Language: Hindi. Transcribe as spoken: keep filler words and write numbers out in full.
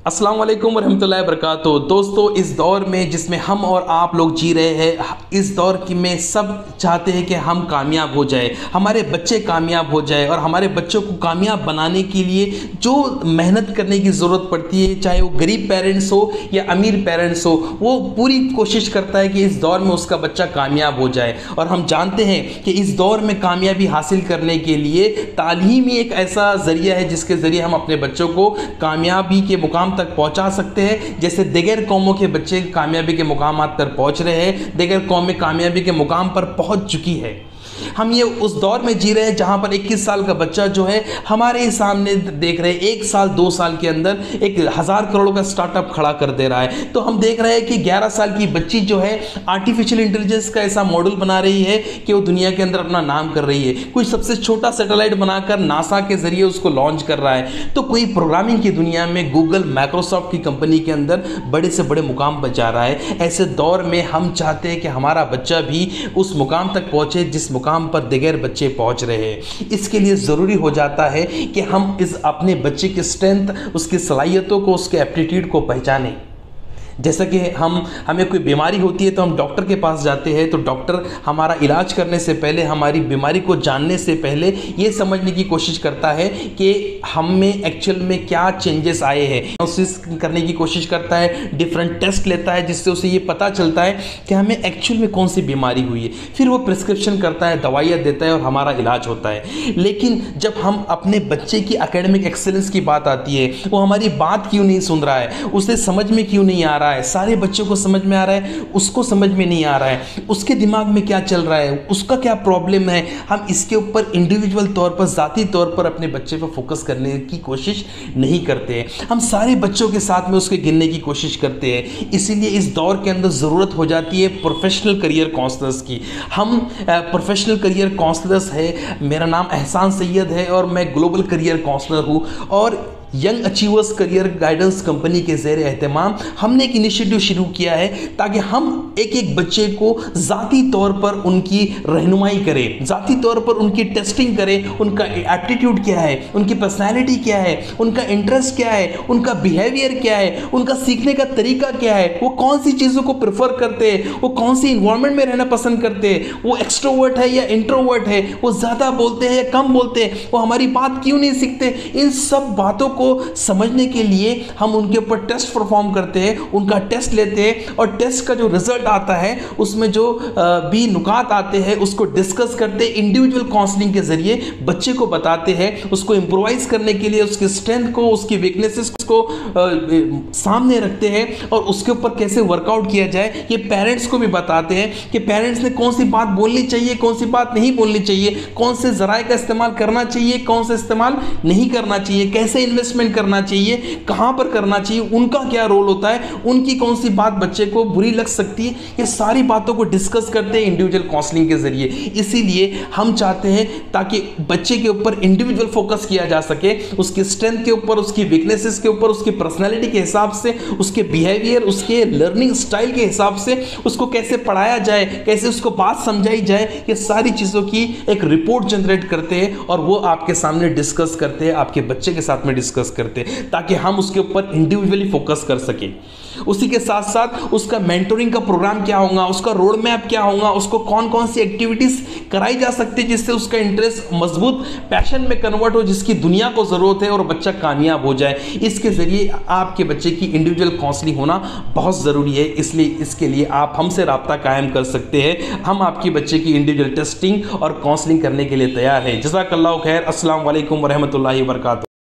अस्सलाम वालेकुम वरहमतुल्लाहि वबरकातुहू। दोस्तों, इस दौर में जिसमें हम और आप लोग जी रहे हैं, इस दौर की में सब चाहते हैं कि हम कामयाब हो जाए, हमारे बच्चे कामयाब हो जाए। और हमारे बच्चों को कामयाब बनाने के लिए जो मेहनत करने की ज़रूरत पड़ती है, चाहे वो गरीब पेरेंट्स हो या अमीर पेरेंट्स हो, वो पूरी कोशिश करता है कि इस दौर में उसका बच्चा कामयाब हो जाए। और हम जानते हैं कि इस दौर में कामयाबी हासिल करने के लिए तालीम ही एक ऐसा ज़रिया है जिसके ज़रिए हम अपने बच्चों को कामयाबी के मुकाम तक पहुंचा सकते हैं। जैसे दिगर कौमों के बच्चे कामयाबी के मुकामात पर पहुंच रहे हैं, दिगर कौमें कामयाबी के मुकाम पर पहुंच चुकी है। हम ये उस दौर में जी रहे हैं जहां पर इक्कीस साल का बच्चा जो है हमारे सामने देख रहे हैं, एक साल दो साल के अंदर एक हज़ार करोड़ का स्टार्टअप खड़ा कर दे रहा है। तो हम देख रहे हैं कि ग्यारह साल की बच्ची जो है आर्टिफिशियल इंटेलिजेंस का ऐसा मॉडल बना रही है कि वो दुनिया के अंदर अपना नाम कर रही है। कोई सबसे छोटा सैटेलाइट बनाकर नासा के जरिए उसको लॉन्च कर रहा है, तो कोई प्रोग्रामिंग की दुनिया में गूगल माइक्रोसॉफ्ट की कंपनी के अंदर बड़े से बड़े मुकाम पर जा रहा है। ऐसे दौर में हम चाहते हैं कि हमारा बच्चा भी उस मुकाम तक पहुंचे जिस मुकाम पर दिगर बच्चे पहुंच रहे हैं। इसके लिए ज़रूरी हो जाता है कि हम इस अपने बच्चे की स्ट्रेंथ, उसकी सलाहियतों को, उसके एप्टीट्यूड को पहचानें। जैसा कि हम हमें कोई बीमारी होती है तो हम डॉक्टर के पास जाते हैं, तो डॉक्टर हमारा इलाज करने से पहले, हमारी बीमारी को जानने से पहले ये समझने की कोशिश करता है कि हम में एक्चुअल में क्या चेंजेस आए हैं, डायग्नोसिस करने की कोशिश करता है, डिफरेंट टेस्ट लेता है जिससे उसे ये पता चलता है कि हमें एक्चुअल में कौन सी बीमारी हुई है। फिर वो प्रिस्क्रिप्शन करता है, दवाइयाँ देता है और हमारा इलाज होता है। लेकिन जब हम अपने बच्चे की एकेडमिक एक्सेलेंस की बात आती है, वो हमारी बात क्यों नहीं सुन रहा है, उसे समझ में क्यों नहीं आ रहा है, सारे बच्चों को समझ में आ रहा है, उसको समझ में नहीं आ रहा है, उसके दिमाग में क्या चल रहा है, उसका क्या प्रॉब्लम है, हम इसके ऊपर इंडिविजुअल तौर पर, ज़ाती तौर पर अपने बच्चे पर फोकस करने की कोशिश नहीं करते हैं। हम सारे बच्चों के साथ में उसके गिनने की कोशिश करते हैं। इसीलिए इस दौर के अंदर ज़रूरत हो जाती है प्रोफेशनल करियर काउंसलर्स की। हम प्रोफेशनल करियर काउंसलर्स है, मेरा नाम एहसान सैयद है और मैं ग्लोबल करियर काउंसलर हूँ। और young achievers career guidance company के ज़ेर एहतमाम हमने एक इनिशिएटिव शुरू किया है ताकि हम एक एक बच्चे को ज़ाती तौर पर उनकी रहनुमाई करें, ज़ाती तौर पर उनकी टेस्टिंग करें, उनका एप्टीट्यूड क्या है, उनकी पर्सनैलिटी क्या है, उनका इंटरेस्ट क्या है, उनका बिहेवियर क्या है, उनका सीखने का तरीका क्या है, वो कौन सी चीज़ों को प्रेफर करते हैं, वो कौन सी इन्वायरमेंट में रहना पसंद करते हैं, वो एक्सट्रोवर्ट है या इंट्रोवर्ट है, वो ज़्यादा बोलते हैं या कम बोलते हैं, वो हमारी बात क्यों नहीं सीखते। इन सब बातों को समझने के लिए हम उनके ऊपर टेस्ट परफॉर्म करते हैं, उनका टेस्ट लेते हैं और टेस्ट का जो रिजल्ट आता है उसमें जो भी नुकात आते हैं उसको डिस्कस करते हैं। इंडिविजुअल काउंसलिंग के जरिए बच्चे को बताते हैं, उसको इम्प्रोवाइज करने के लिए उसकी स्ट्रेंथ को, उसकी वीकनेसेस को आ, सामने रखते हैं और उसके ऊपर कैसे वर्कआउट किया जाए ये पेरेंट्स को भी बताते हैं कि पेरेंट्स ने कौन सी बात बोलनी चाहिए, कौन सी बात नहीं बोलनी चाहिए, कौन से जराए का इस्तेमाल करना चाहिए, कौन सा इस्तेमाल नहीं करना चाहिए, कैसे इन्वेस्टमेंट करना चाहिए, कहां पर करना चाहिए, उनका क्या रोल होता है, उनकी कौन सी बात बच्चे को बुरी लग सकती है। ये सारी बातों को डिस्कस करते हैं इंडिविजुअल काउंसलिंग के जरिए। इसीलिए हम चाहते हैं ताकि बच्चे के ऊपर इंडिविजुअल फोकस किया जा सके, उसकी स्ट्रेंथ के ऊपर, उसकी वीकनेसेस के ऊपर, उसकी पर्सनैलिटी के हिसाब से, उसके बिहेवियर, उसके लर्निंग स्टाइल के हिसाब से उसको कैसे पढ़ाया जाए, कैसे उसको बात समझाई जाए, ये सारी चीज़ों की एक रिपोर्ट जनरेट करते हैं और वो आपके सामने डिस्कस करते हैं, आपके बच्चे के साथ में डिस्कस करते हैं ताकि हम उसके ऊपर इंडिविजुअली फोकस कर सकें। उसी के साथ साथ उसका मेंटोरिंग का प्रोग्राम क्या होगा, उसका रोड मैप क्या होगा, उसको कौन कौन सी एक्टिविटीज कराई जा सकती है जिससे उसका इंटरेस्ट मजबूत पैशन में कन्वर्ट हो, जिसकी दुनिया को जरूरत है और बच्चा कामयाब हो जाए। इसके जरिए आपके बच्चे की इंडिविजुअल काउंसलिंग होना बहुत ज़रूरी है। इसलिए इसके लिए आप हमसे राब्ता कायम कर सकते हैं। हम आपके बच्चे की इंडिविजुअल टेस्टिंग और काउंसलिंग करने के लिए तैयार हैं। जज़ाकल्लाहु खैर। अस्सलाम वालेकुम वरहमतुल्लाहि वबरकातुहू।